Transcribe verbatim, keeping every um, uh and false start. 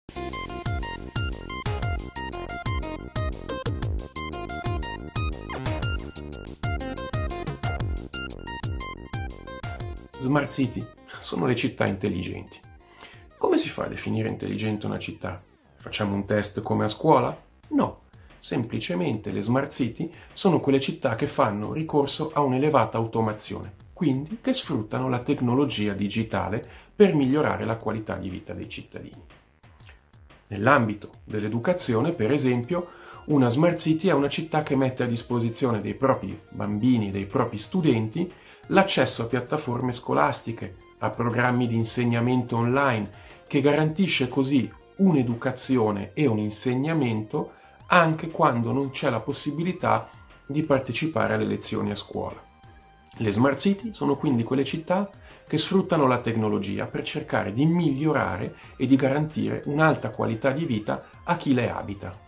Smart City sono le città intelligenti. Come si fa a definire intelligente una città? Facciamo un test come a scuola? No, semplicemente le Smart City sono quelle città che fanno ricorso a un'elevata automazione, quindi che sfruttano la tecnologia digitale per migliorare la qualità di vita dei cittadini. Nell'ambito dell'educazione, per esempio, una Smart City è una città che mette a disposizione dei propri bambini, dei propri studenti, l'accesso a piattaforme scolastiche, a programmi di insegnamento online, che garantisce così un'educazione e un insegnamento anche quando non c'è la possibilità di partecipare alle lezioni a scuola. Le Smart City sono quindi quelle città che sfruttano la tecnologia per cercare di migliorare e di garantire un'alta qualità di vita a chi le abita.